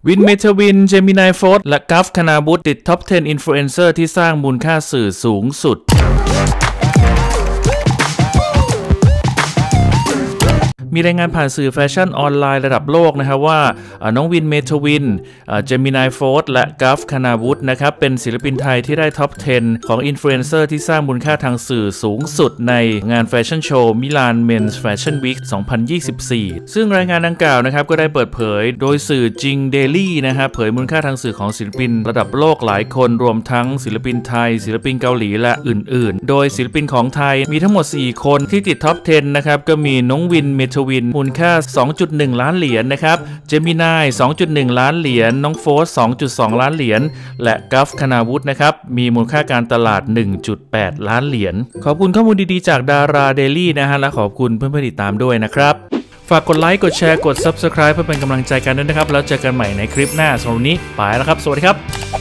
วินเมทวิน เจมินายโฟร์และกัฟคานาบุตติดท็อป 10 อินฟลูเอนเซอร์ที่สร้างมูลค่าสื่อสูงสุดมีรายงานผ่านสื่อแฟชั่นออนไลน์ระดับโลกนะครับว่าน้องวินเมทวิน เจมินายโฟร์และกัฟคานาบุตนะครับเป็นศิลปินไทยที่ได้ท็อป 10 ของอินฟลูเอนเซอร์ที่สร้างมูลค่าทางสื่อสูงสุดในงานแฟชั่นโชว์มิลานเมนส์แฟชั่นวีค 2024 ซึ่งรายงานดังกล่าวนะครับก็ได้เปิดเผยโดยสื่อจิงเดลี่นะครับเผยมูลค่าทางสื่อของศิลปินระดับโลกหลายคนรวมทั้งศิลปินไทยศิลปินเกาหลีและอื่นๆโดยศิลปินของไทยมีทั้งหมด4คนที่ติดท็อป 10 นะครับก็มีน้องวินเมทวินมูลค่า 2.1 ล้านเหรียญนะครับเจมินาย 2.1 ล้านเหรียญน้องโฟร์ 2.2 ล้านเหรียญและกัฟคานาวุฒนะครับมีมูลค่าการตลาด 1.8 ล้านเหรียญขอบคุณข้อมูลดีๆจากดาราเดลี่นะฮะและขอบคุณเพื่อนๆติดตามด้วยนะครับฝากกดไลค์กดแชร์กด Subscribe เพื่อเป็นกำลังใจกันด้วยนะครับแล้วเจอกันใหม่ในคลิปหน้าสำหรับวันนี้ไปแล้วครับสวัสดีครับ